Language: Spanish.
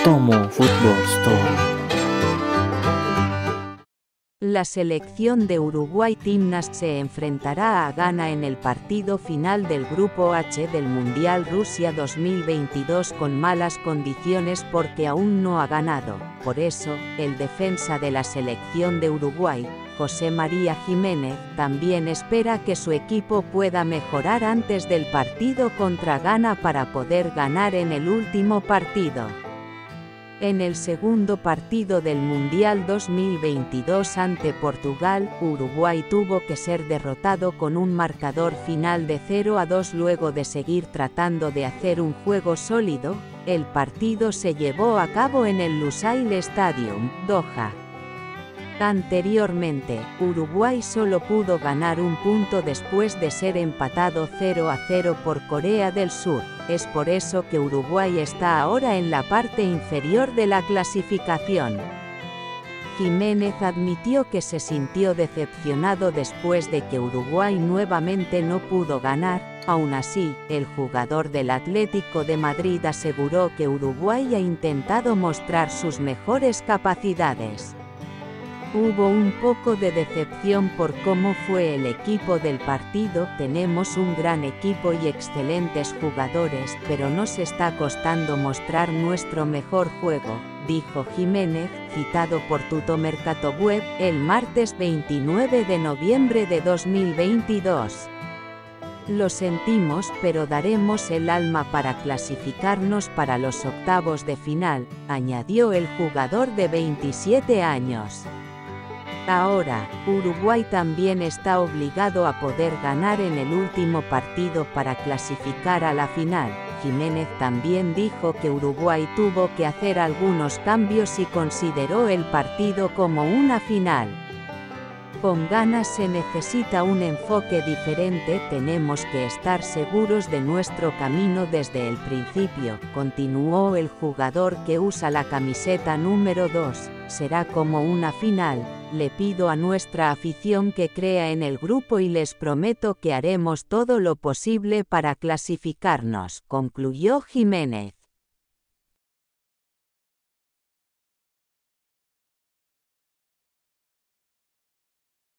Tomo Fútbol Story. La selección de Uruguay Timnas se enfrentará a Ghana en el partido final del Grupo H del Mundial Rusia 2022 con malas condiciones porque aún no ha ganado. Por eso, el defensa de la selección de Uruguay, José María Jiménez, también espera que su equipo pueda mejorar antes del partido contra Ghana para poder ganar en el último partido. En el segundo partido del Mundial 2022 ante Portugal, Uruguay tuvo que ser derrotado con un marcador final de 0-2 luego de seguir tratando de hacer un juego sólido. El partido se llevó a cabo en el Lusail Stadium, Doha. Anteriormente, Uruguay solo pudo ganar un punto después de ser empatado 0-0 por Corea del Sur. Es por eso que Uruguay está ahora en la parte inferior de la clasificación. Jiménez admitió que se sintió decepcionado después de que Uruguay nuevamente no pudo ganar. Aún así, el jugador del Atlético de Madrid aseguró que Uruguay ha intentado mostrar sus mejores capacidades. Hubo un poco de decepción por cómo fue el equipo del partido. Tenemos un gran equipo y excelentes jugadores, pero nos está costando mostrar nuestro mejor juego, dijo Jiménez, citado por Tuttomercato Web, el martes 29 de noviembre de 2022. Lo sentimos, pero daremos el alma para clasificarnos para los octavos de final, añadió el jugador de 27 años. Ahora, Uruguay también está obligado a poder ganar en el último partido para clasificar a la final. Jiménez también dijo que Uruguay tuvo que hacer algunos cambios y consideró el partido como una final. Con ganas se necesita un enfoque diferente, tenemos que estar seguros de nuestro camino desde el principio, continuó el jugador que usa la camiseta número 2, será como una final, le pido a nuestra afición que crea en el grupo y les prometo que haremos todo lo posible para clasificarnos, concluyó Jiménez.